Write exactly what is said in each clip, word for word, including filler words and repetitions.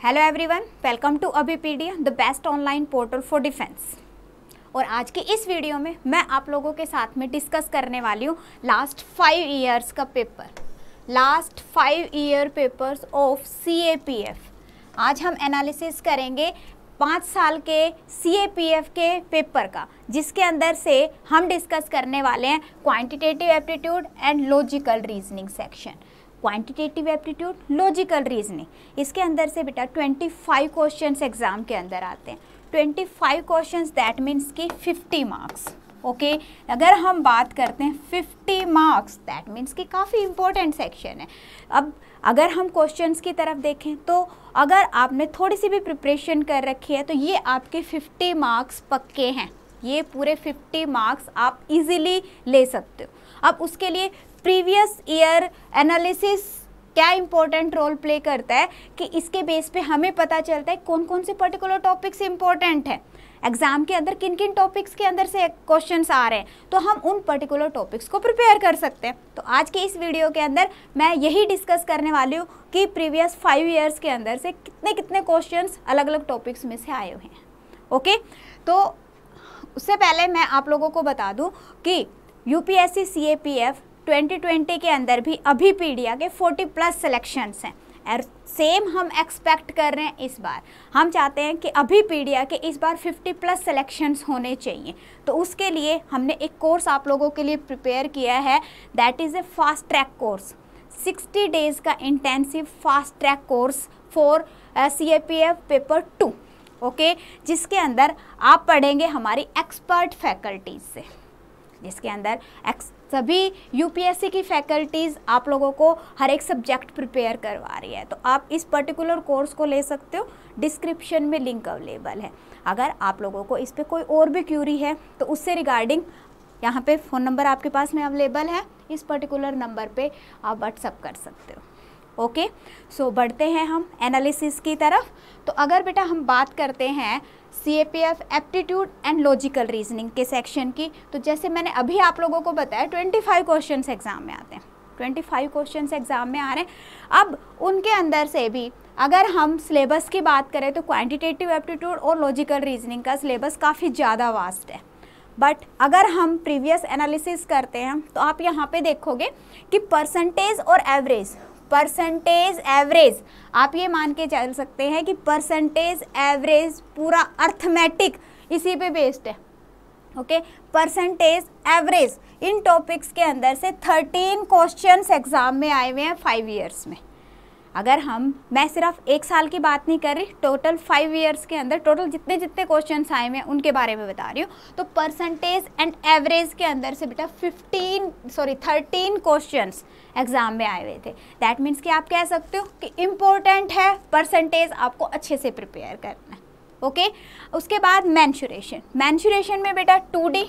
Hello everyone, welcome to Abhipedia, the best online portal for defence. और आज की इस वीडियो में मैं आप लोगों के साथ में डिस्कस करने वाली हूँ लास्ट फाइव इयर्स का paper, last five year papers of C A P F. आज हम एनालिसिस करेंगे पाँच साल के सी ए पी एफ के पेपर का, जिसके अंदर से हम डिस्कस करने वाले हैं quantitative aptitude and logical reasoning section. Quantitative aptitude, logical reasoning, इसके अंदर से बेटा पच्चीस क्वेश्चंस एग्जाम के अंदर आते हैं। पच्चीस क्वेश्चंस दैट मीन्स कि पचास मार्क्स। ओके, अगर हम बात करते हैं पचास मार्क्स दैट मीन्स कि काफ़ी इंपॉर्टेंट सेक्शन है। अब अगर हम क्वेश्चंस की तरफ देखें तो अगर आपने थोड़ी सी भी प्रिपरेशन कर रखी है तो ये आपके पचास मार्क्स पक्के हैं। ये पूरे पचास मार्क्स आप इजीली ले सकते हो। अब उसके लिए प्रीवियस ईयर एनालिसिस क्या इंपॉर्टेंट रोल प्ले करता है कि इसके बेस पे हमें पता चलता है कौन कौन से पर्टिकुलर टॉपिक्स इंपॉर्टेंट है, एग्जाम के अंदर किन किन टॉपिक्स के अंदर से क्वेश्चंस आ रहे हैं, तो हम उन पर्टिकुलर टॉपिक्स को प्रिपेयर कर सकते हैं। तो आज के इस वीडियो के अंदर मैं यही डिस्कस करने वाली हूँ कि प्रीवियस फाइव ईयर्स के अंदर से कितने कितने क्वेश्चंस अलग अलग टॉपिक्स में से आए हुए हैं। ओके, तो उससे पहले मैं आप लोगों को बता दूँ कि U P S C C A P F twenty twenty के अंदर भी अभिपीडिया के चालीस प्लस सिलेक्शंस हैं और सेम हम एक्सपेक्ट कर रहे हैं इस बार। हम चाहते हैं कि अभिपीडिया के इस बार पचास प्लस सिलेक्शंस होने चाहिए। तो उसके लिए हमने एक कोर्स आप लोगों के लिए प्रिपेयर किया है, that is a fast track course, sixty days का intensive fast track course for C A P F paper two. Okay, जिसके अंदर आप पढ़ेंगे हमारी एक्सपर्ट फैकल्टीज से, जिसके अंदर एक्स सभी यू पी एस सी की फैकल्टीज़ आप लोगों को हर एक सब्जेक्ट प्रिपेयर करवा रही है। तो आप इस पर्टिकुलर कोर्स को ले सकते हो, डिस्क्रिप्शन में लिंक अवेलेबल है। अगर आप लोगों को इस पे कोई और भी क्यूरी है तो उससे रिगार्डिंग यहाँ पे फ़ोन नंबर आपके पास में अवेलेबल है, इस पर्टिकुलर नंबर पे आप व्हाट्सअप कर सकते हो। ओके, सो बढ़ते हैं हम एनालिसिस की तरफ। तो अगर बेटा हम बात करते हैं C A P F aptitude and logical reasoning के सेक्शन की, तो जैसे मैंने अभी आप लोगों को बताया पच्चीस क्वेश्चंस एग्जाम में आते हैं, पच्चीस क्वेश्चंस एग्जाम में आ रहे हैं। अब उनके अंदर से भी अगर हम सिलेबस की बात करें तो क्वांटिटेटिव एप्टीट्यूड और लॉजिकल रीजनिंग का सिलेबस काफ़ी ज़्यादा वास्ट है। बट अगर हम प्रीवियस एनालिसिस करते हैं तो आप यहाँ पे देखोगे कि परसेंटेज और एवरेज, परसेंटेज एवरेज आप ये मान के चल सकते हैं कि परसेंटेज एवरेज पूरा अर्थमेटिक इसी पे बेस्ड है। ओके, परसेंटेज एवरेज इन टॉपिक्स के अंदर से थर्टीन क्वेश्चंस एग्जाम में आए हुए हैं फाइव इयर्स में। अगर हम मैं सिर्फ एक साल की बात नहीं कर रही, टोटल फाइव इयर्स के अंदर टोटल जितने जितने क्वेश्चंस आए हुए हैं उनके बारे में बता रही हूँ। तो परसेंटेज एंड एवरेज के अंदर से बेटा fifteen sorry thirteen questions exam में आए हुए थे। दैट मीन्स कि आप कह सकते हो कि इम्पोर्टेंट है, परसेंटेज आपको अच्छे से प्रिपेयर करना है। ओके, उसके बाद मेंसुरेशन, मेंसुरेशन में बेटा two D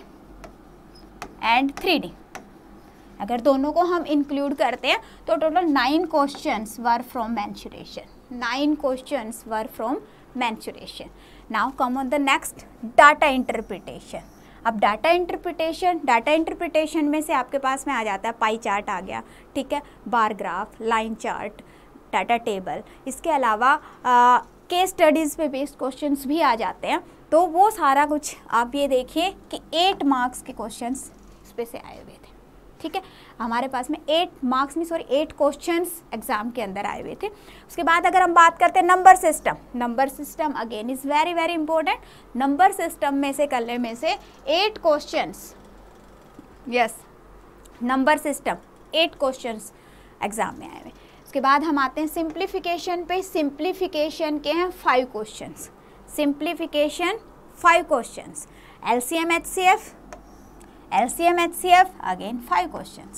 and three D, अगर दोनों को हम इंक्लूड करते हैं तो total nine questions were from mensuration, nine questions were from mensuration. Now come on the next, data interpretation. अब डाटा इंटरप्रिटेशन, डाटा इंटरप्रिटेशन में से आपके पास में आ जाता है पाई चार्ट आ गया, ठीक है, bar graph, line chart, data table, इसके अलावा केस स्टडीज़ पे बेस्ड क्वेश्चंस भी आ जाते हैं। तो वो सारा कुछ आप ये देखिए कि एट मार्क्स के क्वेश्चंस इस पे से आए हुए थे। ठीक है, हमारे पास में एट मार्क्स नहीं सॉरी एट क्वेश्चंस एग्जाम के अंदर आए हुए थे। उसके बाद अगर हम बात करते हैं number system, number system again is very very important. Number system में से करने में से eight questions, yes, number system eight questions exam में आए हुए। उसके बाद हम आते हैं सिंप्लीफिकेशन पे, सिंप्लीफिकेशन के हैं five questions, simplification five questions, L C M H C F, L C M H C F again five questions.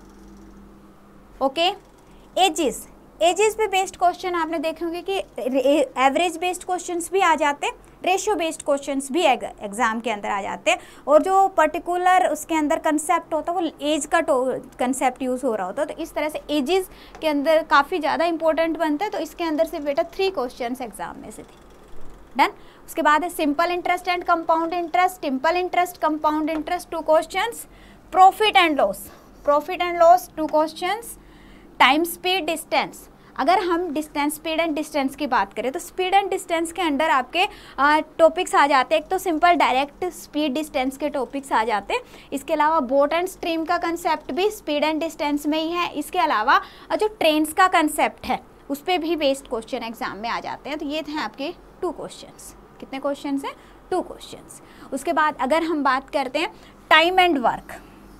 Okay, ages, ages पे बेस्ड क्वेश्चन आपने देखे होंगे कि एवरेज बेस्ड क्वेश्चंस भी आ जाते हैं, रेशियो बेस्ड क्वेश्चंस भी एग्जाम के अंदर आ जाते हैं। और जो पर्टिकुलर उसके अंदर कंसेप्ट होता है वो एज का कंसेप्ट यूज़ हो रहा होता है। तो इस तरह से एजेस के अंदर काफ़ी ज़्यादा इंपॉर्टेंट बनता है। तो इसके अंदर से बेटा थ्री क्वेश्चन एग्जाम में से थे। डन। उसके बाद है simple interest and compound interest, simple interest, compound interest, two questions, profit and loss, profit and loss two questions, time speed distance. अगर हम डिस्टेंस, स्पीड एंड डिस्टेंस की बात करें तो स्पीड एंड डिस्टेंस के अंडर आपके टॉपिक्स आ जाते हैं। एक तो सिंपल डायरेक्ट स्पीड डिस्टेंस के टॉपिक्स आ जाते हैं। इसके अलावा बोट एंड स्ट्रीम का कंसेप्ट भी स्पीड एंड डिस्टेंस में ही है। इसके अलावा जो ट्रेन्स का कंसेप्ट है उस पर भी बेस्ड क्वेश्चन एग्जाम में आ जाते हैं। तो ये थे आपके टू क्वेश्चंस। कितने क्वेश्चंस हैं? Two questions. उसके बाद अगर हम बात करते हैं time and work,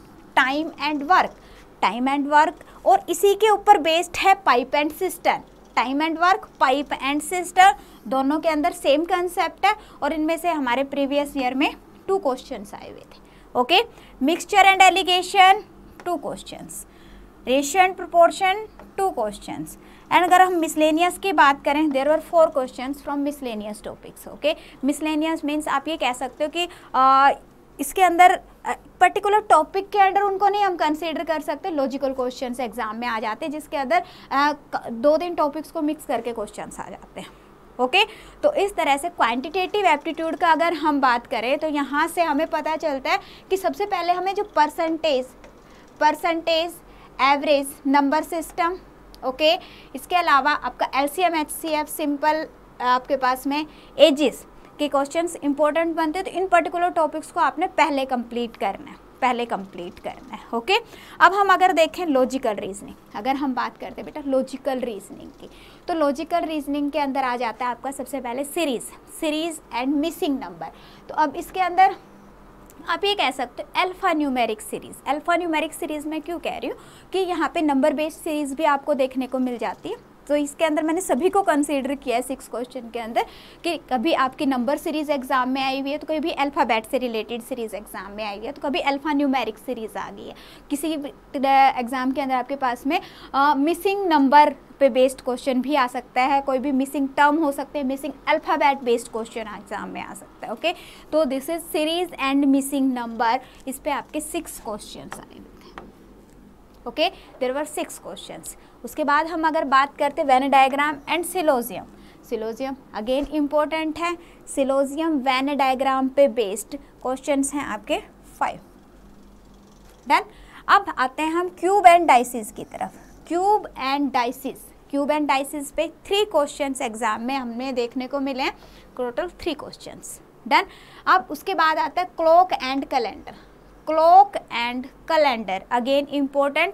time and work time and work और इसी के ऊपर बेस्ड है pipe and system. Time and work, pipe and system दोनों के अंदर सेम कंसेप्ट है और इनमें से हमारे प्रीवियस ईयर में टू क्वेश्चंस आए हुए थे। Okay, mixture and alligation two questions, ratio and proportion two questions. And अगर हम मिसलेनियस की बात करें, there were four questions from miscellaneous topics. Okay, miscellaneous means आप ये कह सकते हो कि आ, इसके अंदर पर्टिकुलर टॉपिक के अंदर उनको नहीं हम कंसीडर कर सकते, लॉजिकल क्वेश्चंस एग्जाम में आ जाते हैं जिसके अंदर आ, दो तीन टॉपिक्स को मिक्स करके क्वेश्चंस आ जाते हैं। ओके, तो इस तरह से क्वांटिटेटिव एप्टीट्यूड का अगर हम बात करें तो यहाँ से हमें पता चलता है कि सबसे पहले हमें जो percentage percentage average number system, okay, इसके अलावा आपका एलसीएम एचसीएफ सिंपल आपके पास में एजिस के क्वेश्चंस इंपॉर्टेंट बनते हैं। तो इन पर्टिकुलर टॉपिक्स को आपने पहले कंप्लीट करना है, पहले कंप्लीट करना है। ओके, अब हम अगर देखें लॉजिकल रीजनिंग, अगर हम बात करते हैं बेटा लॉजिकल रीजनिंग की, तो लॉजिकल रीजनिंग के अंदर आ जाता है आपका सबसे पहले series series and missing number. तो अब इसके अंदर आप ये कह सकते हो alphanumeric series. Alphanumeric series में क्यों कह रही हूँ कि यहाँ पे नंबर बेस्ड सीरीज भी आपको देखने को मिल जाती है। तो इसके अंदर मैंने सभी को कंसीडर किया है सिक्स क्वेश्चन के अंदर कि कभी आपकी नंबर सीरीज एग्जाम में आई हुई है, तो कभी अल्फ़ाबेट से रिलेटेड सीरीज एग्जाम में आई हुई है, तो कभी अल्फ़ा न्यूमेरिक सीरीज आ गई है। किसी एग्जाम के अंदर आपके पास में मिसिंग नंबर पे बेस्ड क्वेश्चन भी आ सकता है, कोई भी मिसिंग टर्म हो सकते हैं, missing alphabet based question exam में आ सकता है। ओके, तो this is series and missing number, इस पे आपके सिक्स क्वेश्चन आए हुए थे। Okay, there were six questions. उसके बाद हम अगर बात करते Venn diagram and syllogism, syllogism again important है। सिलोजियम वेन डायग्राम पे बेस्ड क्वेश्चंस हैं आपके फाइव। डन। अब आते हैं हम क्यूब एंड डाइसिस की तरफ। Cube and dices, cube and dices पे थ्री क्वेश्चंस एग्जाम में हमें देखने को मिले हैं, टोटल थ्री क्वेश्चंस। डन। अब उसके बाद आता है clock and calendar, clock and calendar again important,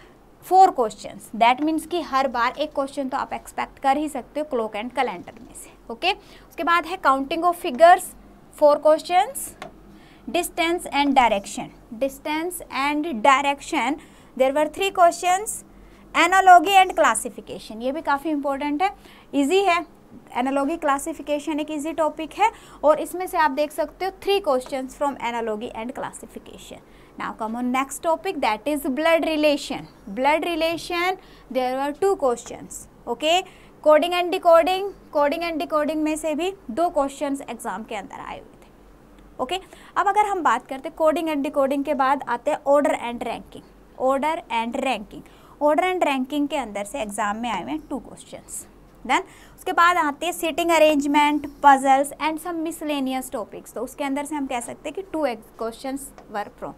four questions. That means कि हर बार एक क्वेश्चन तो आप एक्सपेक्ट कर ही सकते हो क्लॉक एंड कैलेंडर में से। ओके, उसके बाद है counting of figures, four questions. Distance and direction, distance and direction there were three questions. Analogy and classification, ये भी काफ़ी इंपॉर्टेंट है, इजी है। एनालॉगी क्लासिफिकेशन एक इजी टॉपिक है और इसमें से आप देख सकते हो three questions from analogy and classification. Now come on next topic, that is blood relation. Blood relation, there were two questions. Okay, coding and decoding, coding and decoding में से भी दो questions एग्जाम के अंदर आए हुए थे। Okay okay? अब अगर हम बात करते कोडिंग एंड डिकोडिंग के बाद आते हैं order and ranking. Order and ranking, order and ranking के अंदर से एग्जाम में आए हुए हैं टू क्वेश्चंस। देन उसके बाद आते हैं sitting arrangement, puzzles and some miscellaneous topics. तो उसके अंदर से हम कह सकते हैं कि two questions were from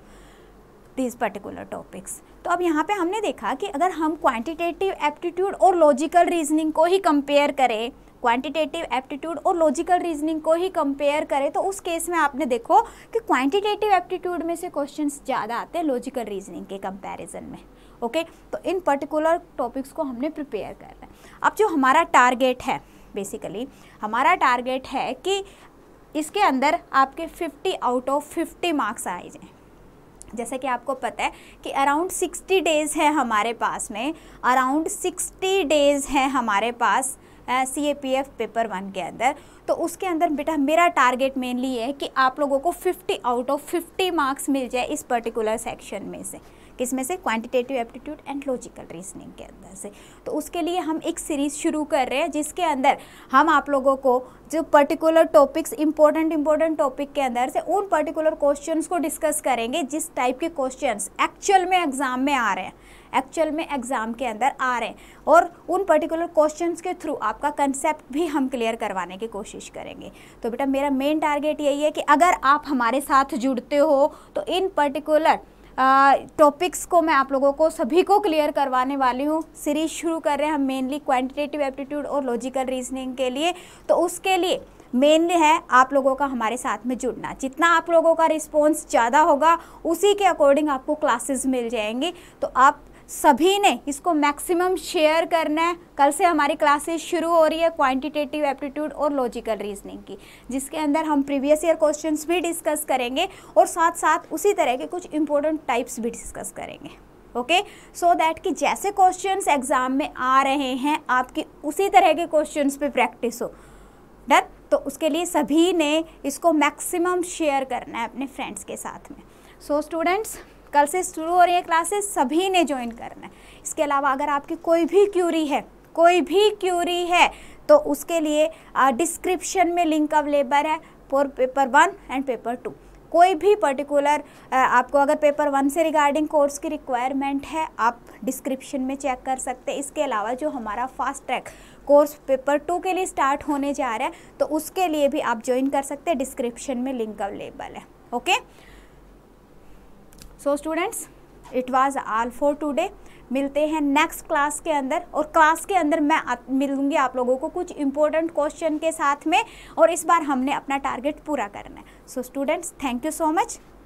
this particular topics. तो अब यहाँ पे हमने देखा कि अगर हम क्वांटिटेटिव एप्टीट्यूड और लॉजिकल रीजनिंग को ही कंपेयर करें, क्वांटिटेटिव एप्टीट्यूड और लॉजिकल रीजनिंग को ही कंपेयर करें, तो उस केस में आपने देखो कि क्वांटिटेटिव एप्टीट्यूड में से क्वेश्चंस ज़्यादा आते हैं लॉजिकल रीजनिंग के कंपैरिजन में। ओके, तो इन पर्टिकुलर टॉपिक्स को हमने प्रिपेयर करना है। अब जो हमारा टारगेट है, बेसिकली हमारा टारगेट है कि इसके अंदर आपके fifty out of fifty marks आए जाएँ। जैसे कि आपको पता है कि अराउंड सिक्सटी डेज़ है हमारे पास में, अराउंड सिक्सटी डेज़ है हमारे पास C A P F paper one के अंदर। तो उसके अंदर बेटा मेरा टारगेट मेनली है कि आप लोगों को fifty out of fifty marks मिल जाए इस पर्टिकुलर सेक्शन में से। किसमें से? Quantitative aptitude and logical reasoning के अंदर से। तो उसके लिए हम एक सीरीज़ शुरू कर रहे हैं जिसके अंदर हम आप लोगों को जो particular topics important important topic के अंदर से उन पर्टिकुलर क्वेश्चंस को डिस्कस करेंगे जिस टाइप के क्वेश्चंस एक्चुअल में एग्जाम में आ रहे हैं, एक्चुअल में एग्जाम के अंदर आ रहे हैं, और उन पर्टिकुलर क्वेश्चंस के थ्रू आपका कंसेप्ट भी हम क्लियर करवाने की कोशिश करेंगे। तो बेटा मेरा मेन टारगेट यही है कि अगर आप हमारे साथ जुड़ते हो तो इन पर्टिकुलर टॉपिक्स को मैं आप लोगों को सभी को क्लियर करवाने वाली हूँ। सीरीज शुरू कर रहे हैं हम मेनली क्वांटिटेटिव एप्टीट्यूड और लॉजिकल रीजनिंग के लिए। तो उसके लिए मेनली है आप लोगों का हमारे साथ में जुड़ना। जितना आप लोगों का रिस्पॉन्स ज़्यादा होगा उसी के अकॉर्डिंग आपको क्लासेस मिल जाएंगी। तो आप सभी ने इसको मैक्सिमम शेयर करना है। कल से हमारी क्लासेस शुरू हो रही है क्वांटिटेटिव एप्टीट्यूड और लॉजिकल रीजनिंग की, जिसके अंदर हम प्रीवियस ईयर क्वेश्चंस भी डिस्कस करेंगे और साथ साथ उसी तरह के कुछ इंपॉर्टेंट टाइप्स भी डिस्कस करेंगे। ओके, सो दैट कि जैसे क्वेश्चंस एग्जाम में आ रहे हैं आपकी उसी तरह के क्वेश्चंस पे प्रैक्टिस हो। डन? तो उसके लिए सभी ने इसको मैक्सिमम शेयर करना है अपने फ्रेंड्स के साथ में। सो so, स्टूडेंट्स, कल से शुरू हो रही है क्लासेस, सभी ने ज्वाइन करना है। इसके अलावा अगर आपकी कोई भी क्यूरी है कोई भी क्यूरी है तो उसके लिए डिस्क्रिप्शन में लिंक अवेलेबल है for paper one and paper two. कोई भी पर्टिकुलर आपको अगर पेपर वन से रिगार्डिंग कोर्स की रिक्वायरमेंट है आप डिस्क्रिप्शन में चेक कर सकते हैं। इसके अलावा जो हमारा fast track course paper two के लिए स्टार्ट होने जा रहा है तो उसके लिए भी आप ज्वाइन कर सकते हैं, डिस्क्रिप्शन में लिंक अवेलेबल है। Okay, so students, it was all for today. मिलते हैं नेक्स्ट क्लास के अंदर, और क्लास के अंदर मैं मिलूंगी आप लोगों को कुछ इंपॉर्टेंट क्वेश्चन के साथ में, और इस बार हमने अपना टारगेट पूरा करना है। So students, thank you so much.